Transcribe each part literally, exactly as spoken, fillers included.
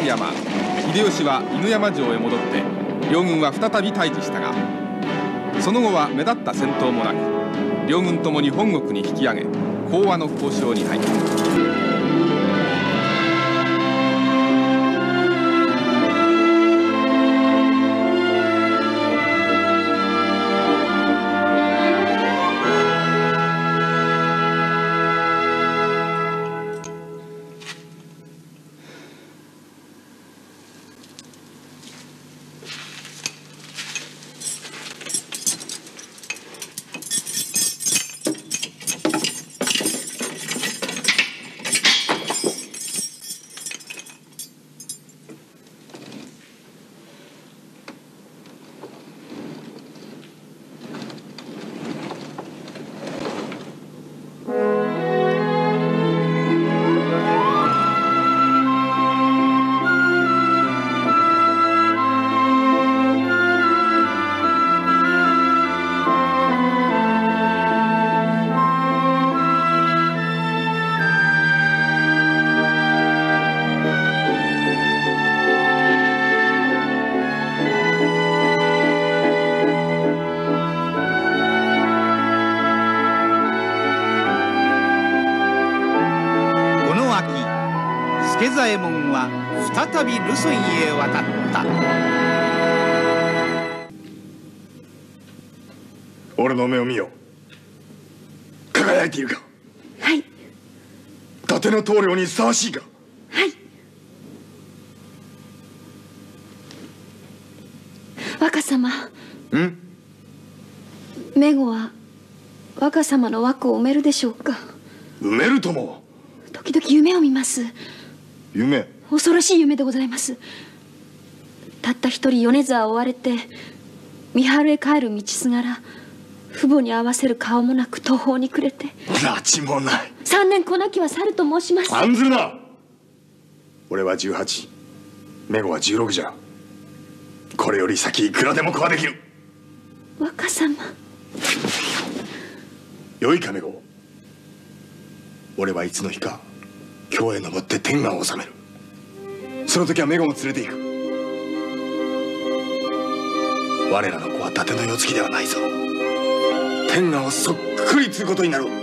山、秀吉は犬山城へ戻って両軍は再び対峙したが、その後は目立った戦闘もなく、両軍ともに本国に引き上げ講和の交渉に入った。 助左衛門は再び留守院へ渡った。 俺の目を見よ。輝いているか。 はい。 伊達の棟梁にふさわしいか。 はい。若様。 ん？ めごは若様の枠を埋めるでしょうか。 埋めるとも。 時々夢を見ます。 夢？ 恐ろしい夢でございます。たった一人米沢を追われて三春へ帰る道すがら、父母に合わせる顔もなく途方に暮れて。 拉致もない。 三年子なきは去ると申します。 案ずるな。俺はじゅうはち、めごはじゅうろくじゃ。これより先いくらでも子はできる。 若様。 よいかめご。俺はいつの日か京へ登って天下を治める。その時はめごも連れて行く。我らの子は伊達の世継ぎではないぞ。天下をそっくり継ぐことになろう。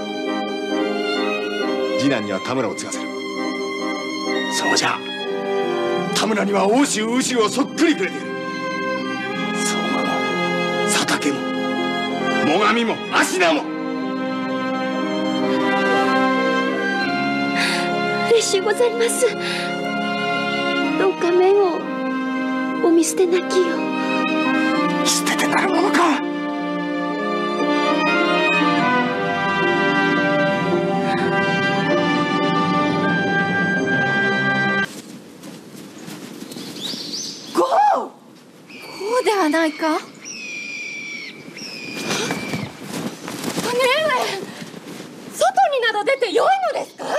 次男には田村を継がせる。そうじゃ、田村には奥州羽州をそっくりくれている。相馬も佐竹も最上も芦名も。 嬉しゅうございます。どうかめごをお見捨てなきよう。 捨ててなるものか。 ゴーゴーではないか。姉上、外になど出てよいのですか。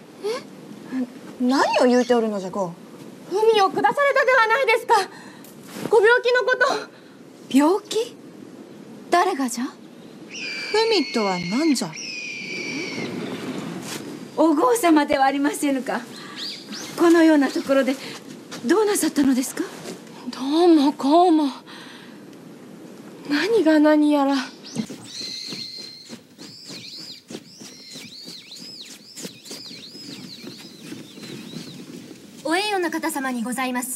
何を言うておるのじゃゴー。 文を下されたではないですか。ご病気のこと。 病気？誰がじゃ？文とは何じゃ？ お郷様ではありませぬか。このようなところでどうなさったのですか。 どうもこうも、何が何やら。 お栄誉の方様にございます。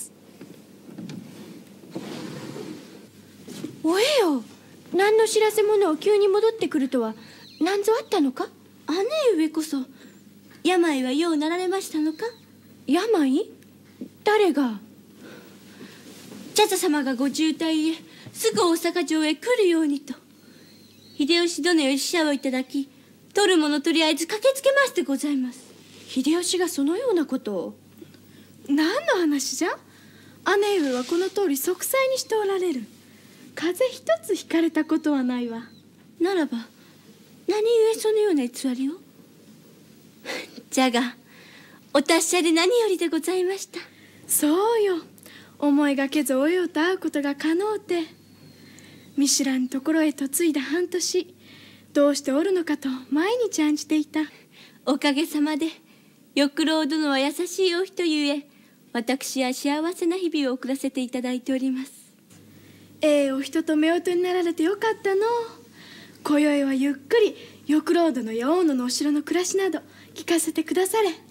お栄誉、何の知らせ者を急に戻ってくるとは何ぞあったのか。 姉上こそ病はようなられましたのか。 病？誰が？ 茶々様がご渋滞へすぐ大阪城へ来るようにと秀吉殿より使者をいただき、取るものとりあえず駆けつけましてございます。 秀吉がそのようなことを。 何の話じゃ。姉上はこの通り息災にしておられる。風邪一つひかれたことはないわ。 ならば何故そのような偽りを。じゃがお達者で何よりでございました。 そうよ、思いがけずおよと会うことが可能て。見知らぬところへ嫁いだ半年、どうしておるのかと毎日案じていた。 おかげさまで玉郎殿は優しいお人ゆえ、 私は幸せな日々を送らせていただいております。 ええお人と夫婦になられてよかったの。今宵はゆっくり翼老殿や大野のお城の暮らしなど聞かせてくだされ。 はい、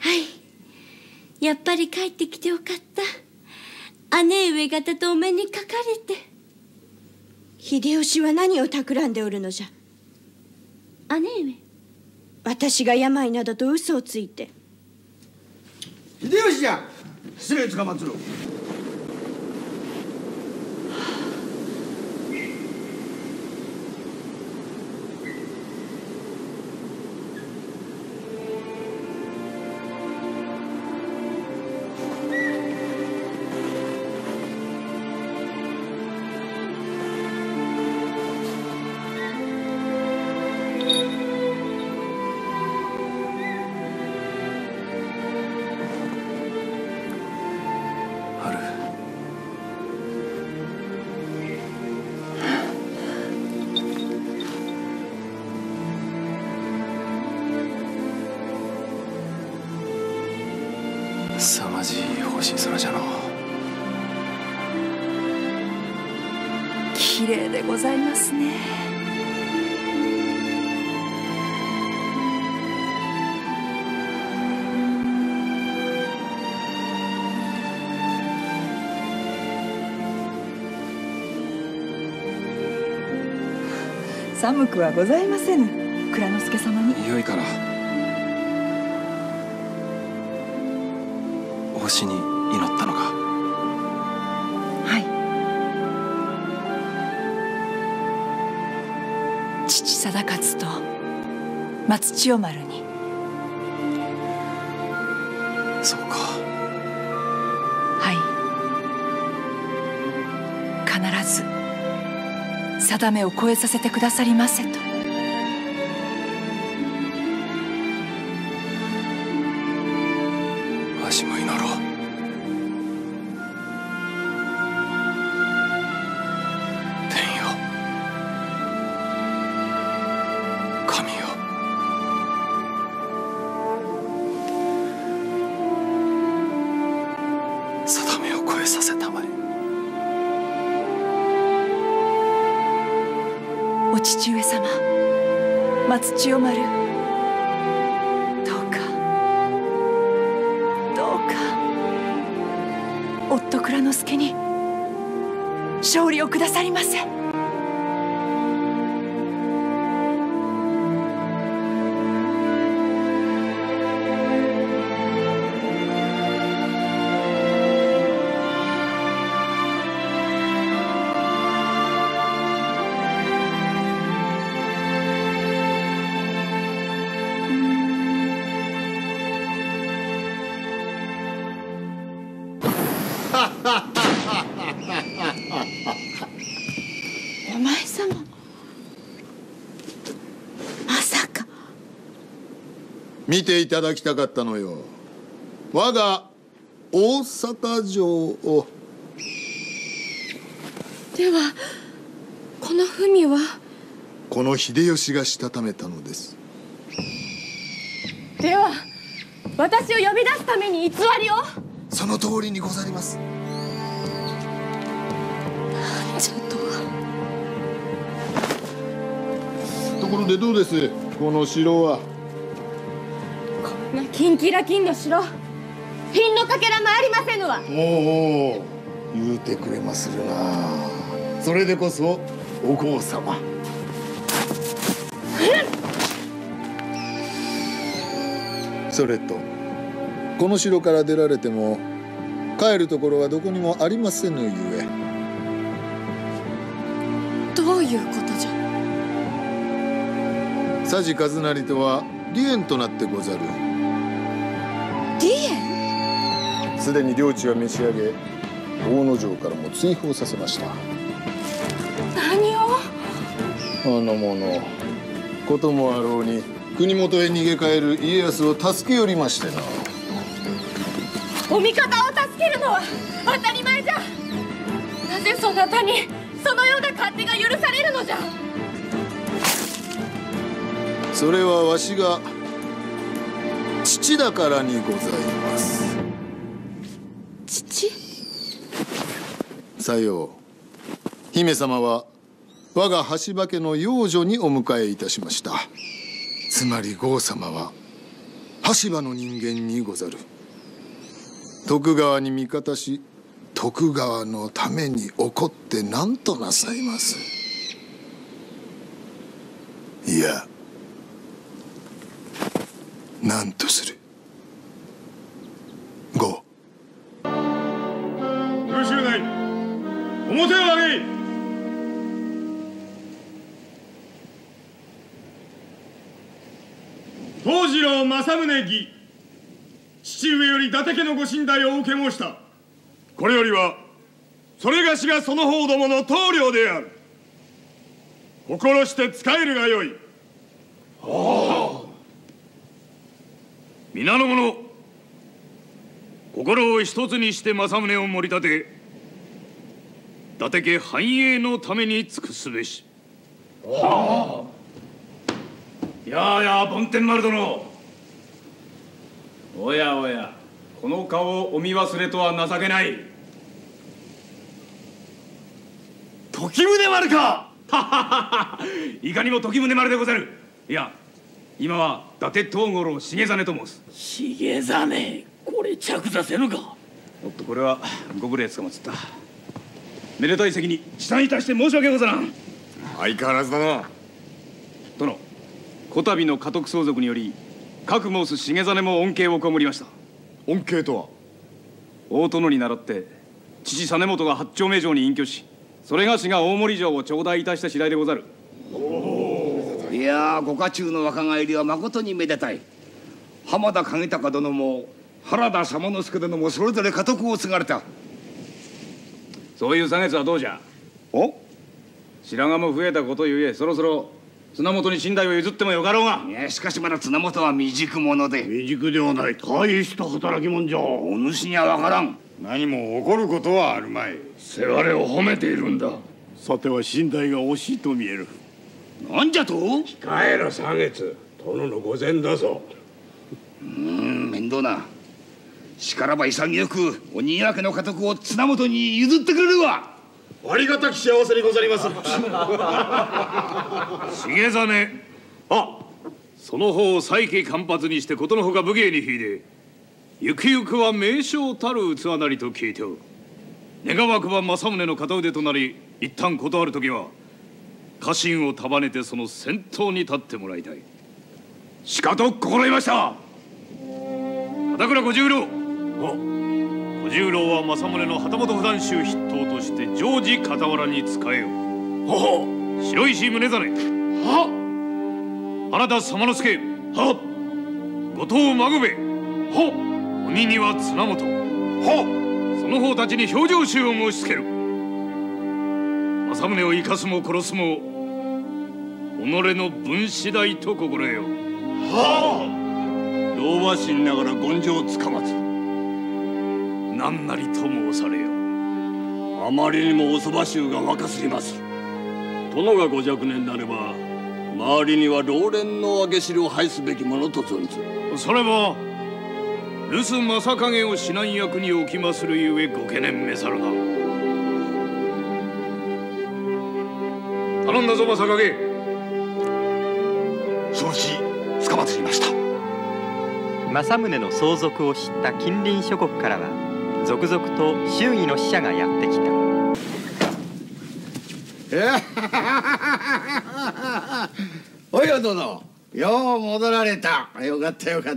やっぱり帰ってきてよかった。姉上方とお目にかかれて。 秀吉は何を企んでおるのじゃ。 姉上、 私が病などと嘘をついて。 秀吉じゃ。失礼つかまつる。 凄まじい星空じゃの。 綺麗でございますね。寒くはございませぬ。蔵之介様に。 よいから。星に祈ったのか。 はい。父貞勝と松千代丸に。 そうか。 はい。必ず定めを超えさせてくださりませと。 わしも祈ろう。天よ、神よ、定めを超えさせたまえ。 お父上様、松千代丸、どうかどうか夫蔵之介に勝利をくださりませ。 お前様、まさか。 見ていただきたかったのよ。我が大阪城を。 ではこの文は。 この秀吉がしたためたのです。 では私を呼び出すために偽りを。 その通りにござります。 ちょっと。 ところでどうです、この城は。 こんなキンキラキンの城、品のかけらもありませぬわ。 おお、言うてくれまするな。それでこそお皇様。それとこの城から出られても帰るところはどこにもありませぬゆえ。 どういうことじゃ。 佐治和成とは離縁となってござる。 離縁。 すでに領地は召し上げ、大野城からも追放させました。 何を。 あの者、こともあろうに国元へ逃げ帰る家康を助け寄りましてな。 お味方を助けるのは当たり前じゃ。なぜそなたにそのような勝手が許されるのじゃ。 それはわしが父だからにございます。 父。 さよう。姫様は我が橋場家の養女にお迎えいたしました。つまり郷様は橋場の人間にござる。徳川に味方し、徳川のために怒って何となさいます。いや、何とする。郷。 苦しゅうない。面を上げい。藤次郎正宗義、父上より伊達家のご神代を受け申した。これよりはそれがしがその方どもの棟梁である。心して仕えるがよい。はあ。皆の者、心を一つにして正宗を盛り立て、伊達家繁栄のために尽くすべし。はあ。やあやあ、梵天丸殿。おやおや、この顔をお見忘れとは情けない。時宗丸か。いかにも時宗丸でござる。いや、今は伊達藤五郎重実と申す。 重実、これ着座せぬか。 おっと、これはご無礼つかまつった。めでたい席に遅参いたして申し訳ござらん。相変わらずだな。殿、こたびの家督相続により各申す重実も恩恵を被りました。恩恵とは？大殿に倣って父実元が八丁目城に隠居し、それがしが大森城を頂戴いたした次第でござる。 いやー、ご家中の若返りはまことにめでたい。浜田景隆殿も原田左馬之助殿もそれぞれ家督を継がれた。 そういう差別はどうじゃ。お？白髪も増えたことゆえ、そろそろ綱元に寝台を譲ってもよかろうが。 いや、しかしまだ綱元は未熟者で。 未熟ではない。大した働き者じゃ。 お主にはわからん。 何も起こることはあるまい。せがれを褒めているんだ。さては寝台が惜しいと見える。 なんじゃと？ 控えろ三月。殿の御前だぞ。 うーん、面倒な。しからば潔くお新分けの家督を綱元に譲ってくれるわ。 ありがたき幸せにござります。 重実、あ、その方を再起間髪にしてことのほか武芸に秀で、ゆくゆくは名将たる器なりと聞いておる。願わくば正宗の片腕となり、一旦断るときは家臣を束ねてその先頭に立ってもらいたい。しかと心得ました。片倉小十郎。小十郎は正宗の旗本普段衆筆頭として常時傍らに仕えよ。はは。白石宗実。は。原田左馬之助。は。後藤孫兵衛。は。鬼には綱元。は。その方たちに評定衆を申し付ける。正宗を生かすも殺すも己の分次第と心得よ。 はあ。老婆心ながら言上つかまつ。 何なりと申されよ。 あまりにもおそば衆が若すぎます。殿がご若年なれば周りには老練の揚げ汁を配すべきものと存ず。 それは留守正景を指南役に置きまするゆえご懸念めさるな。頼んだぞ正景。 承知つかまつりました。 正宗の相続を知った近隣諸国からは続々と祝儀の使者がやってきた。 およ殿、よう戻られた。よかったよかった。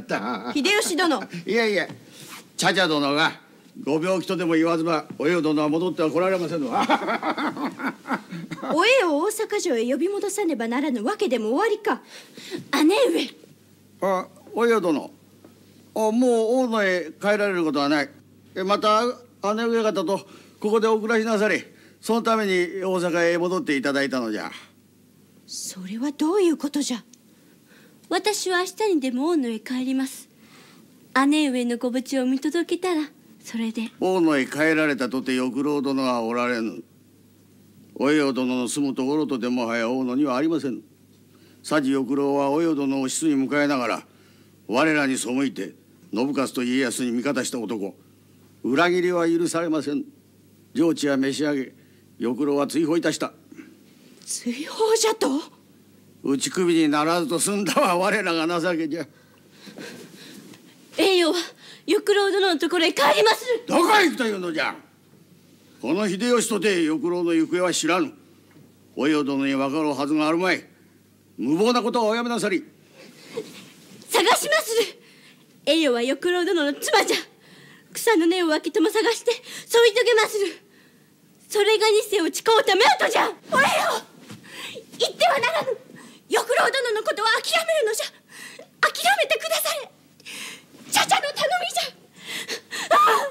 秀吉殿。 いやいや、茶々殿がご病気とでも言わずばおよ殿は戻っては来られませんわ。 おえを大阪城へ呼び戻さねばならぬわけでも終わりか。姉上。 あ、およ殿、あ、もう大野へ帰られることはない。また姉上方とここでお暮らしなされ、そのために大阪へ戻っていただいたのじゃ。 それはどういうことじゃ。 私は明日にでも大野へ帰ります。姉上のご無事を見届けたらそれで。 大野へ帰られたとて翼郎殿はおられぬ。およ殿の住むところとてもはや大野にはありません。佐治翼郎はおよ殿を室に迎えながら我らに背いて信雄と家康に味方した男。裏切りは許されません。 上智は召し上げ、翼郎は追放いたした。 追放じゃと？ 打ち首にならずと済んだは我らが情けじゃ。 栄誉は翼郎殿のところへ帰りまする。 どこへ行くというのじゃ。この秀吉とて翼郎の行方は知らぬ。およ殿に分かるはずがあるまい。無謀なことはおやめなさり。 探しまする。栄誉は翼郎殿の妻じゃ。草の根を分けとも探して添い遂げまする。それが偽を誓うためうとじゃ。お栄誉、言ってはならぬ。翼郎殿のことは諦めるのじゃ。諦めてくだされ。茶々の頼みじゃ。ああ、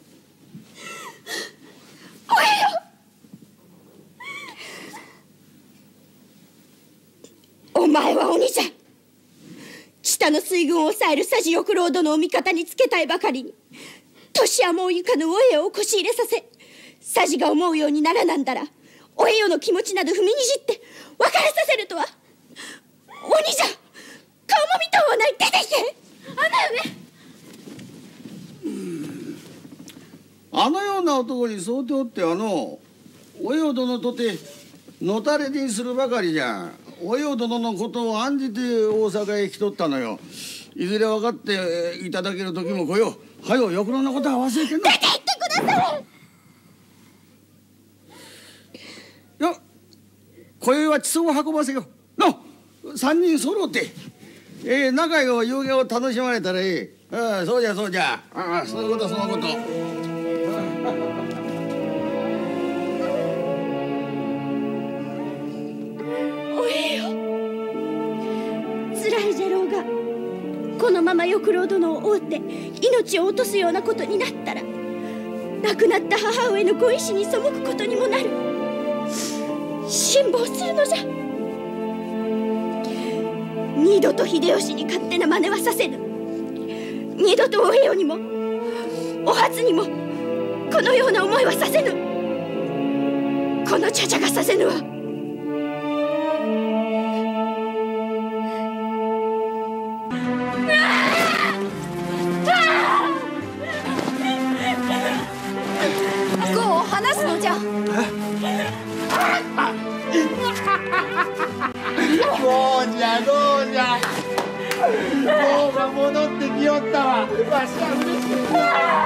お栄誉、お前は鬼じゃ。下の水軍を抑える佐治翼郎殿を味方につけたいばかりに、年はもうゆかぬお栄誉をこし入れさせ、佐治が思うようにならなんだら、お栄誉の気持ちなど踏みにじって別れさせるとは鬼じゃ。顔も見とうはない。出ていけ。あなよね。 あのような男にそうておってはの、お栄誉殿とてのたれにするばかりじゃ。お栄誉殿のことを案じて大阪へ来とったのよ。いずれ分かっていただける時も来よう。はよ翼郎のことは忘れてんの。 出て行ってください。 よっ、今宵は地層を運ばせよの。三人揃って、えー、仲良い夕げを楽しまれたらええ。ああ、そうじゃそうじゃ。ああ、そういうことそういうこと。 お栄誉、辛いじゃろうが、このまま翼郎殿を追って命を落とすようなことになったら、亡くなった母上のご意志に背くことにもなる。辛抱するのじゃ。二度と秀吉に勝手な真似はさせぬ。二度とお栄誉にもお初にもこのような思いはさせぬ。この茶々がさせぬわ。 碁を離すのじゃ。 どうじゃどうじゃ。碁が戻ってきよったわ。わしは嬉しい。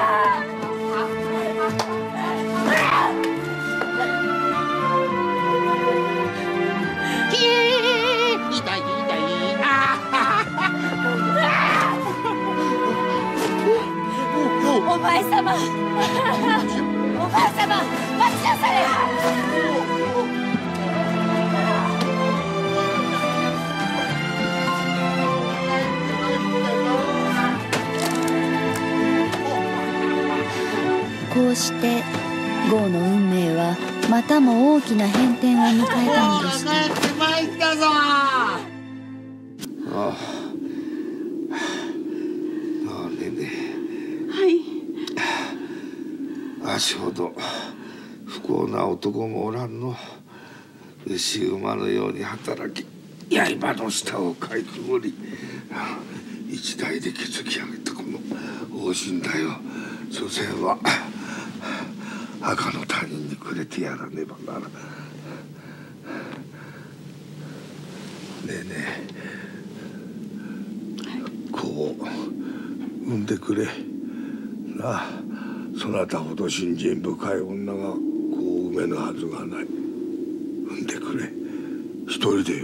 ひえー、痛い痛い。 お前様、お前様、待ちなされ。 こうして郷の運命はまたも大きな変転を迎えたのでした。 帰ってまいったぞ。 ああ、ああ、ねえねえ。 はい。 足ほど不幸な男もおらんの。牛馬のように働き、刃の下をかいくぐり、一代で築き上げたこの王神だよ。所詮は赤の他人にくれてやらねばならん。ねえねえ、こう産んでくれなあ。そなたほど信心深い女がこう産めぬはずがない。産んでくれ、一人でよ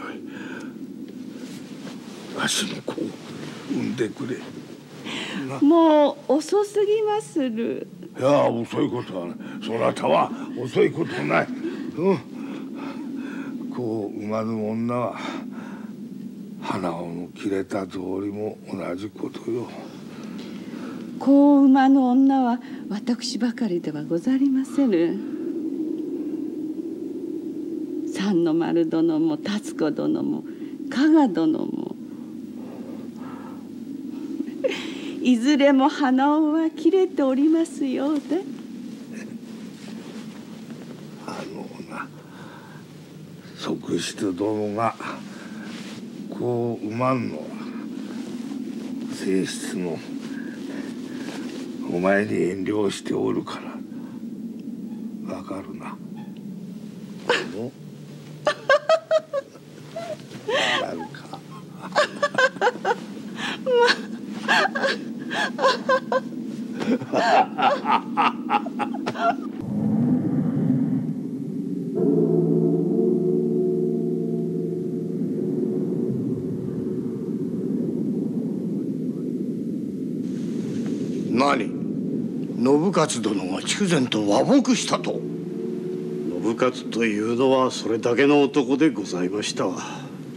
い。わしの子を産んでくれ。 もう遅すぎまする。 いや、遅いことはない。そなたは遅いことない。うん。こう産まぬ女は鼻緒の切れた草履も同じことよ。 子馬の女は私ばかりではござりませぬ。三の丸殿も辰子殿も加賀殿もいずれも鼻緒は切れておりますようで。 あのな、側室殿がこう産まんのは正室のお前に遠慮しておるから。 かるな。わかるか。 何、信勝殿が筑前と和睦したと？ 信勝というのはそれだけの男でございましたわ。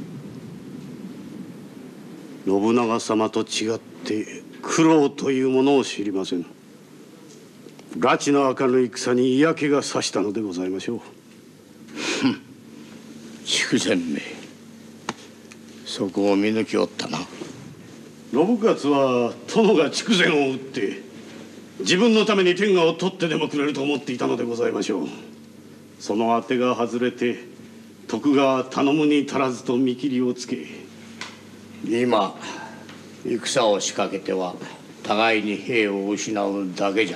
信長様と違って苦労というものを知りません。拉致の明るい戦に嫌気がさしたのでございましょう。 筑前め、そこを見抜きおったな。 信勝は殿が筑前を討って自分のために天下を取ってでもくれると思っていたのでございましょう。その当てが外れて徳川頼むに足らずと見切りをつけ、 今戦を仕掛けては互いに兵を失うだけじゃ。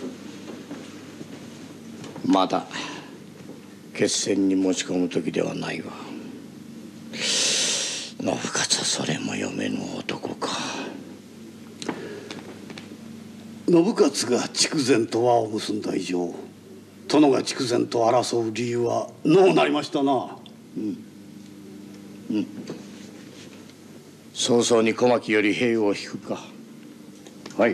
まだ決戦に持ち込む時ではないわ。信勝はそれも読めぬ男か。 信勝が筑前と和を結んだ以上、殿が筑前と争う理由はのうなりましたな。 うんうん。早々に小牧より兵を引くか。 はい。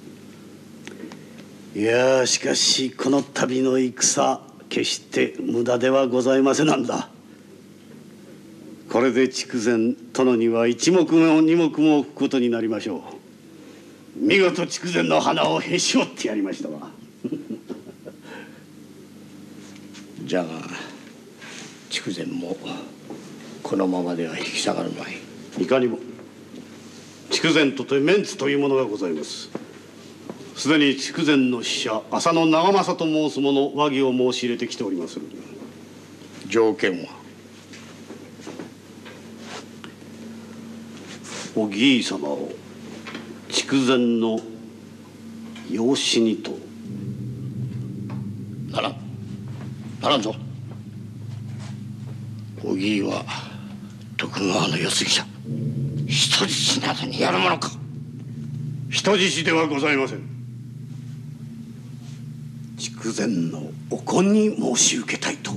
いやしかしこの度の戦、決して無駄ではございませなんだ。これで筑前殿には一目も二目も置くことになりましょう。見事筑前の花をへし折ってやりましたわ。 じゃが筑前もこのままでは引き下がるまい。 いかにも筑前とてメンツというものがございます。すでに筑前の使者浅野長政と申す者和議を申し入れてきております。 条件は？ お義兄様を筑前の養子にと。 ならんならんぞ。お義兄は徳川の世継ぎじゃ。人質などにやるものか。 人質ではございません。筑前のお子に申し受けたいと。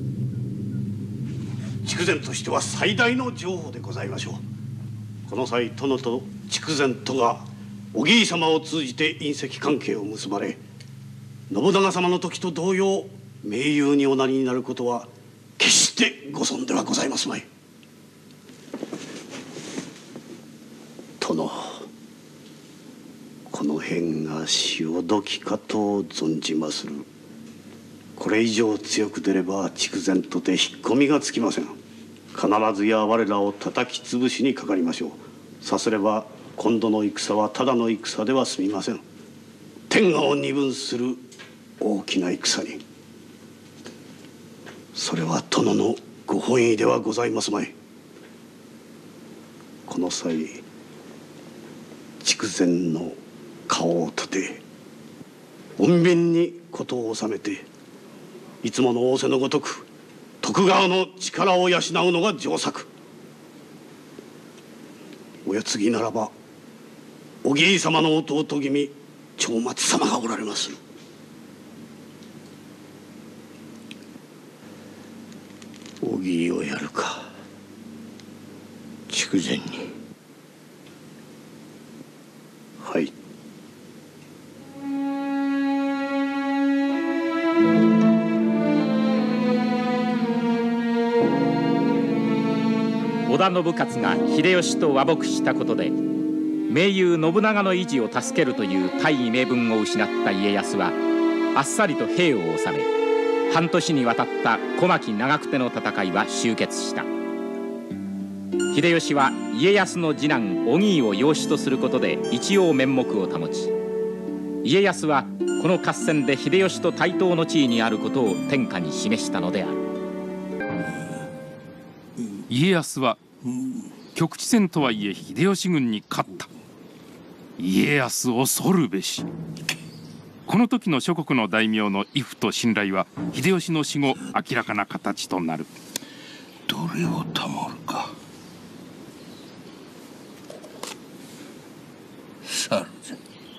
筑前としては最大の情報でございましょう。この際殿と筑前とがお義兄様を通じて姻戚関係を結ばれ、信長様の時と同様盟友におなりになることは決してご存ではございますまい。殿、この辺が潮時かと存じまする。これ以上強く出れば筑前とて引っ込みがつきません。必ずや我らを叩き潰しにかかりましょう。さすれば今度の戦はただの戦では済みません。天下を二分する大きな戦に。それは殿のご本意ではございますまい。この際筑前の顔を立て穏便に事を収めて、いつもの仰せのごとく徳川の力を養うのが上策。おやつぎならばお義兄様の弟君長松様がおられまする。 お義をやるか。筑前に。 はい。 織田信勝が秀吉と和睦したことで盟友信長の維持を助けるという大義名分を失った家康はあっさりと兵を収め、半年にわたった小牧長久手の戦いは終結した。秀吉は家康の次男お義を養子とすることで一応面目を保ち、家康はこの合戦で秀吉と対等の地位にあることを天下に示したのである。 家康は局地戦とはいえ秀吉軍に勝った。家康恐るべし。 この時の諸国の大名の畏怖と信頼は秀吉の死後明らかな形となる。 どれを保るか。猿ぜ。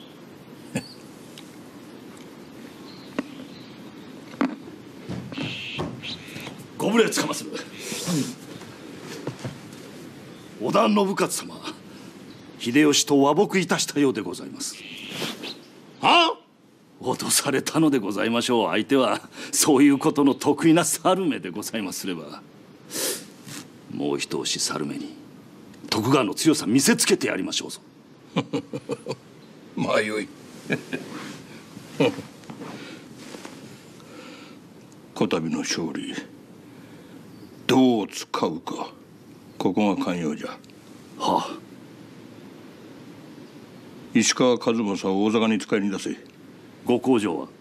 ご無礼つかまする。織田信雄様、秀吉と和睦いたしたようでございます。はあ、脅されたのでございましょう。相手はそういうことの得意な猿目でございますれば、もう一押し猿目に徳川の強さ見せつけてやりましょうぞ。 まあよい。こたびの勝利、どう使うか、ここが肝要じゃ。 はあ。 石川数正を大坂に使いに出せ。 ご口上は。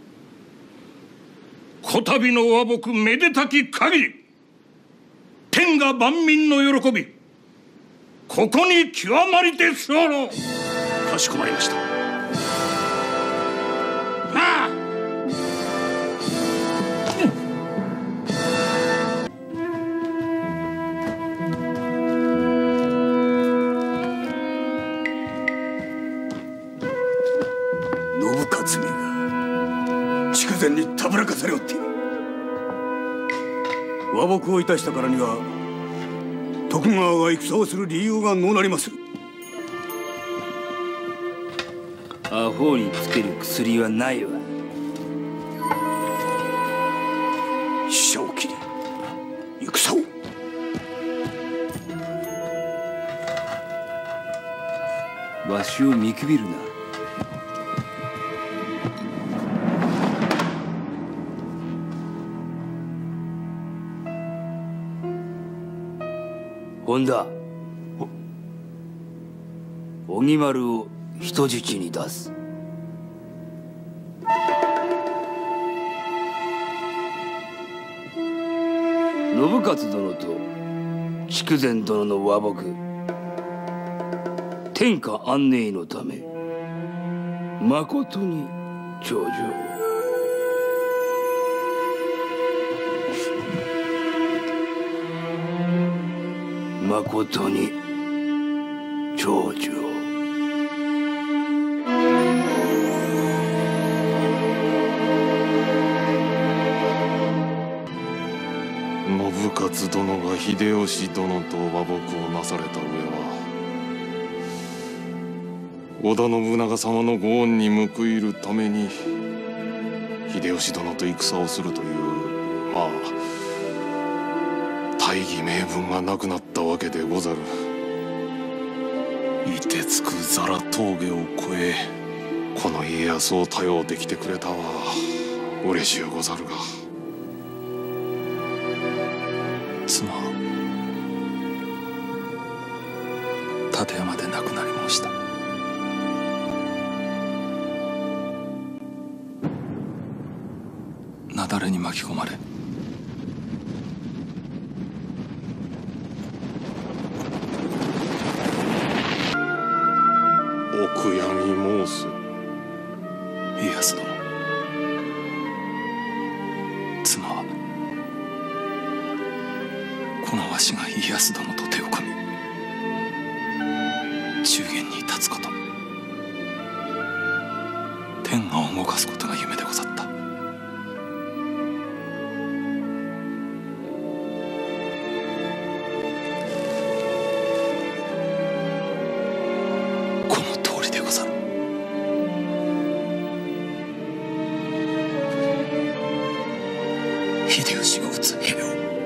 こたびの和睦めでたき限り、天下万民の喜び、ここに極まりて座ろう。 かしこまりました。 なあ。 信雄めが筑前にたぶらかされおっている。和睦をいたしたからには徳川が戦をする理由がのうなりまする。 アホにつける薬はないわ。 飛車を切り戦を。 わしを見くびるな。本田、荻丸を人質に出す。信雄殿と筑前殿の和睦、天下安寧のためまことに長寿。まことに長寿を。 信雄殿が秀吉殿と和睦をなされた上は、織田信長様のご恩に報いるために秀吉殿と戦をするという、まあ大義名分がなくなったわけでござる。凍てつく座羅峠を越えこの家康を頼ってきてくれたは嬉しゅうござるが、 妻立山で亡くなり申した。雪崩に巻き込まれ、 お悔やみ申す。 家康殿、妻はこのわしが家康殿と手を組み中原に立つこと、天下を動かすことが夢でござった。この通りでござる。秀吉が討つ兵を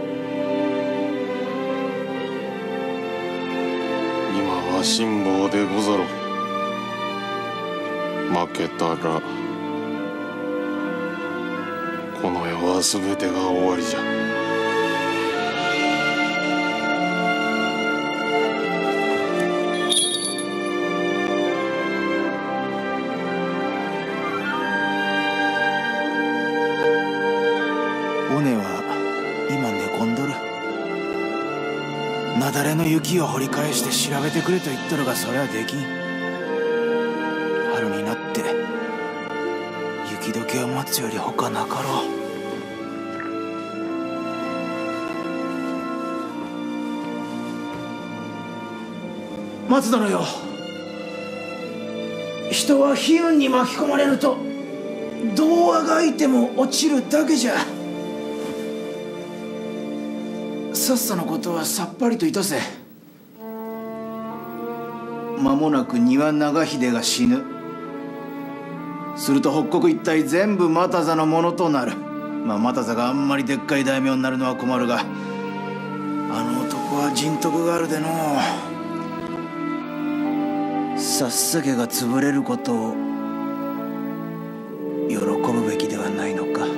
今は辛抱でござろう。負けたらこの世は全てが終わりじゃ。 尾根は今寝込んどる。雪崩の雪を掘り返して調べてくれと言っとるが、それはできん。春になって雪時を待つより他なかろう。松殿よ、人は悲運に巻き込まれるとどうあがいても落ちるだけじゃ。さっさのことはさっぱりといたせ。間もなく丹羽長秀が死ぬ。すると北国一帯全部又座のものとなる。まあ又座があんまりでっかい大名になるのは困るが、あの男は人徳があるでのう。さっさ家が潰れることを喜ぶべきではないのか。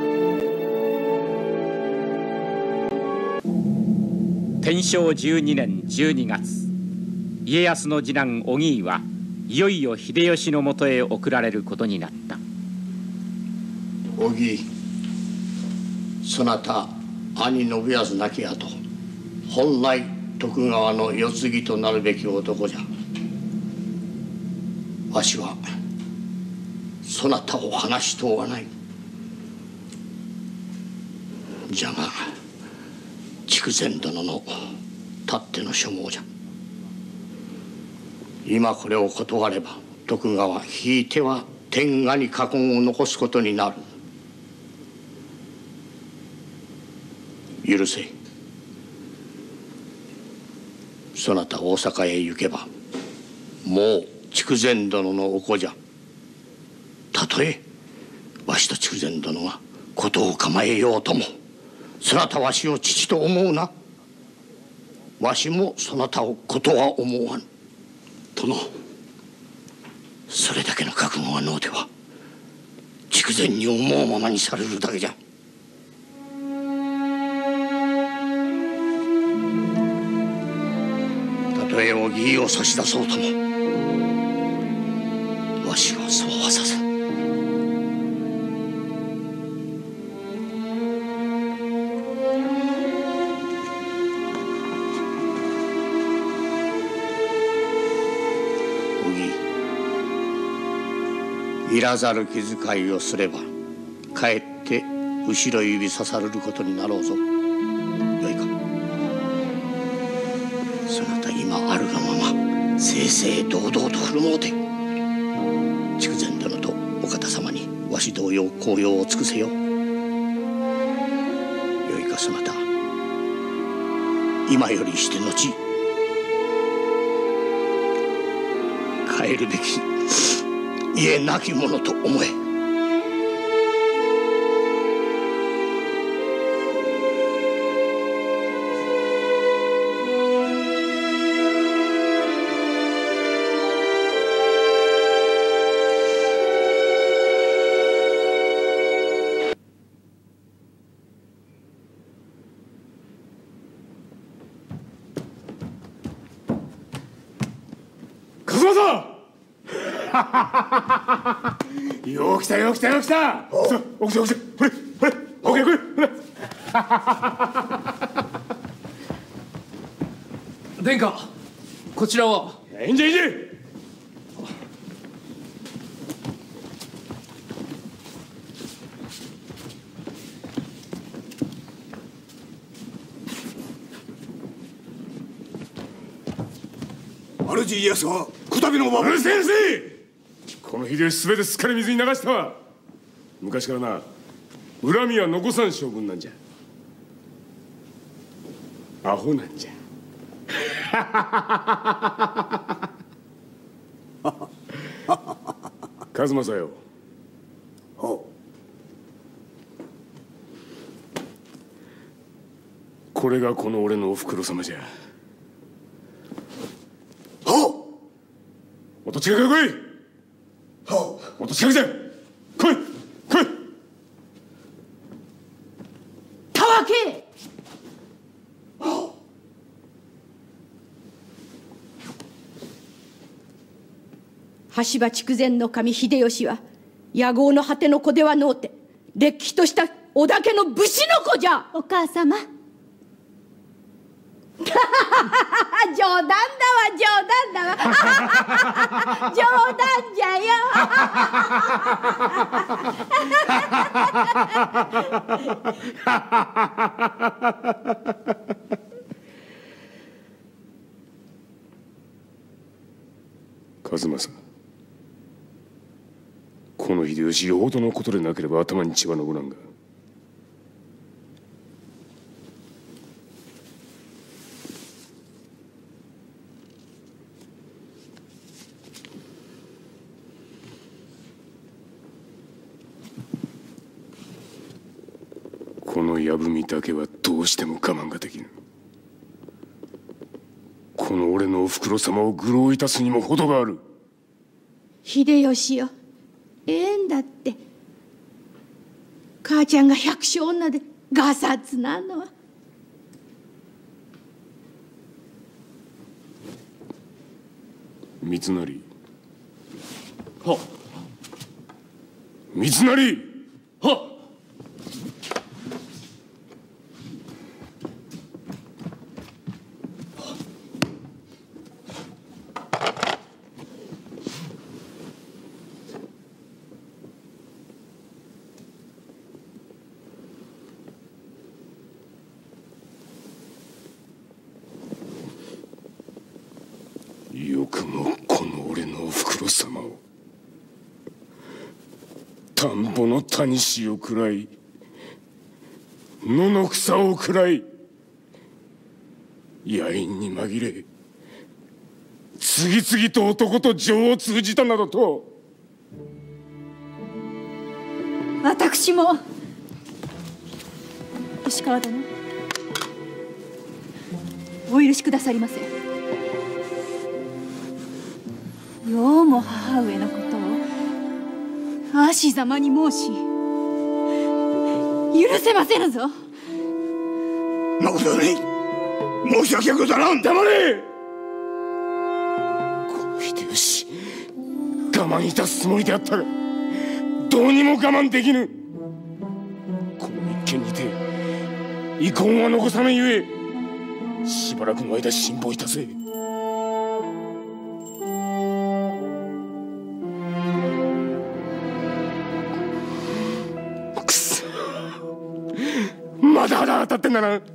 天正じゅうにねんじゅうにがつ、家康の次男於義はいよいよ秀吉のもとへ送られることになった。 於義、そなた兄信康亡き後、本来徳川の世継ぎとなるべき男じゃ。わしはそなたを話しとうはない。じゃが筑前殿のたっての所望じゃ。今これを断れば徳川ひいては天下に禍根を残すことになる。許せ。そなた大阪へ行けばもう筑前殿のお子じゃ。たとえわしと筑前殿が事を構えようとも、そなたわしを父と思うな。わしもそなたをことは思わぬ。殿、それだけの覚悟がのうては筑前に思うままにされるだけじゃ。たとえお義を差し出そうともわしはそうはさせん。いらざる気遣いをすればかえって後ろ指さされることになろうぞ。よいか。そなた今あるがまま正々堂々と振る舞うて筑前殿とお方様にわし同様孝養を尽くせよ。よいかそなた、今よりして後帰るべき家なき者と思え。 よう来たよう来たよう来た。さあ起きて起きて、ほれほれほれほれほれ。 殿下、こちらは。 いいんじゃいいんじゃ。主家康はこたびの馬。うるせえうるせえ。この秀吉すべてすっかり水に流したわ。昔からな恨みは残さん将軍なんじゃ。アホなんじゃ。数正よ。これがこの俺のおふくろ様じゃ。もっと近くへ来い。もっと近くじゃ。来い来い。 たわけ。羽柴筑前の神秀吉は野号の果ての子ではのうて、れっきとした織田家の武士の子じゃ。 お母様冗談だわ冗談だわ冗談じゃよ数正、この秀吉よほどのことでなければ頭に血は上らんが、この矢文だけはどうしても我慢ができぬ。この俺のおふくろ様を愚弄いたすにも程がある。 秀吉よ、ええんだって。母ちゃんが百姓女でガサツなのは。 三成。はっ。三成。はっ。よくもこの俺のおふくろ様を田んぼの谷氏を食らい野の草を食らい野因に紛れ次々と男と情を通じたなどと。 私も石川殿、お許しくださりませ。ようも母上のことを足ざまに申し許せませぬぞ。 誠に申し訳ござらん。黙れ。この秀吉我慢いたすつもりであったがどうにも我慢できぬ。この一件にて遺恨は残さぬゆえしばらくの間辛抱いたせ。まだ腹当たってんだな。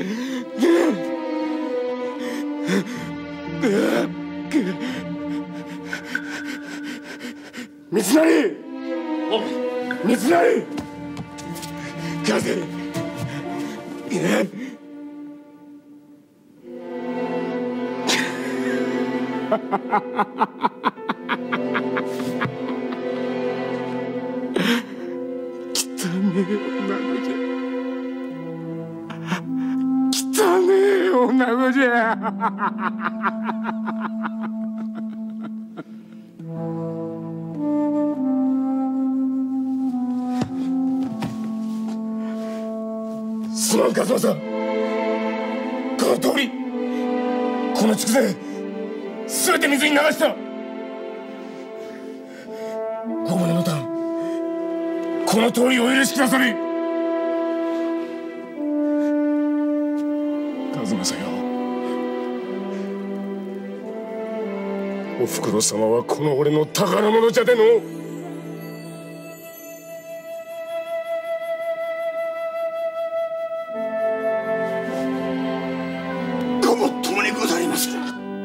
三成、三成、風。汚ねえ女子じゃ。汚ねえ女子じゃ。すまん数正、この通りこの筑前すべて水に流した。ご無念の段この通りお許しくだされ。数正よ、おふくろ様はこの俺の宝物じゃでの。ごもっともにござりまする。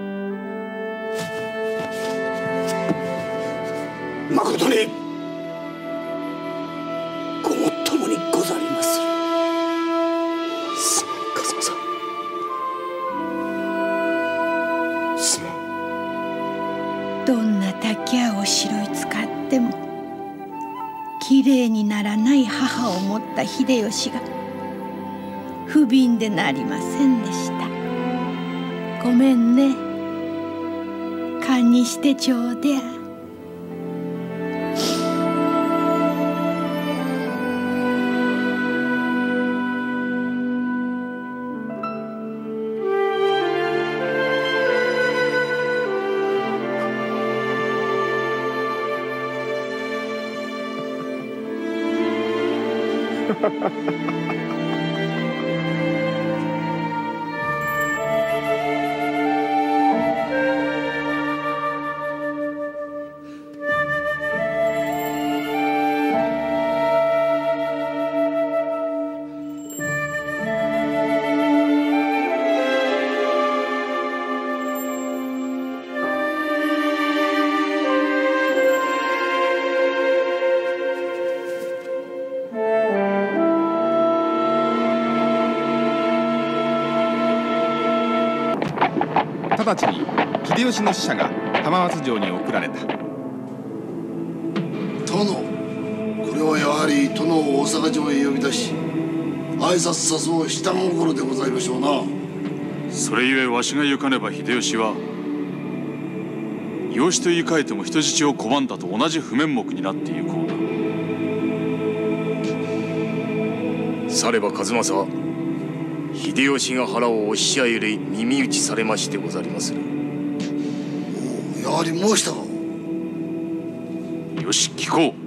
誠にごもっともにござりまする。すまん数正、すまん。 どんな竹やお城に使ってもきれいにならない母を持った秀吉が不憫でなりませんでした。ごめんね。堪にしてちょうでや。 直ちに秀吉の使者が浜松城に送られた。 殿、これはやはり殿を大阪城へ呼び出し挨拶さそう下心でございましょうな。 それゆえわしが行かねば秀吉は養子と言い換えても人質を拒んだと同じ不面目になってゆこうな。されば数正、秀吉が腹をおっしゃゆれ耳打ちされましてござりまする。 おお、やはり申したか。 よし、聞こ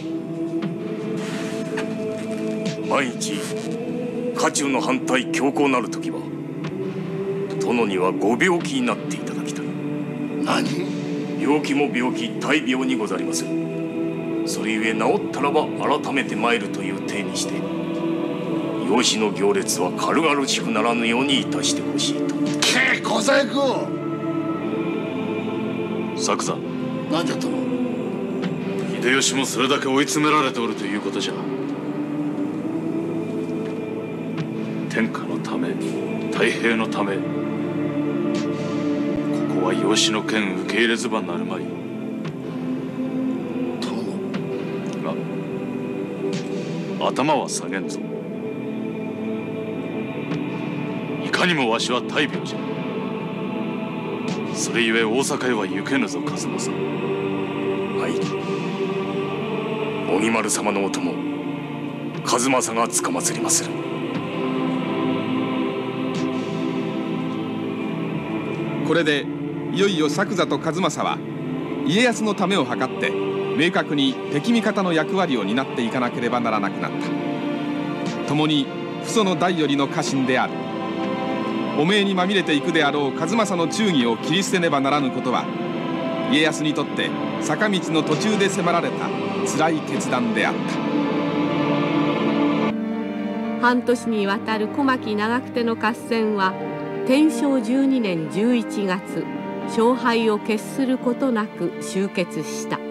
う。万一家中の反対強硬なる時は殿にはご病気になっていただきたい。 何？ 病気も病気、大病にござりまする。それゆえ治ったらば改めて参るという体にして養子の行列は軽々しくならぬようにいたしてほしいと。 け小細工。 作座。 何じゃったの？ 秀吉もそれだけ追い詰められておるということじゃ。天下のため、太平のため、ここは養子の件受け入れずばなるまい。殿が頭は下げんぞ。いかにもわしは大病じゃ。それゆえ大阪へは行けぬぞ、数正。 はい、荻丸様のお供数正がつかまつりまする。 これでいよいよ作座と数正は家康のためを図って明確に敵味方の役割を担っていかなければならなくなった。共に父祖の代よりの家臣である。汚名にまみれていくであろう数正の忠義を切り捨てねばならぬことは家康にとって坂道の途中で迫られた辛い決断であった。 半年にわたる小牧長久手の合戦は天正じゅうにねんじゅういちがつ勝敗を決することなく終結した。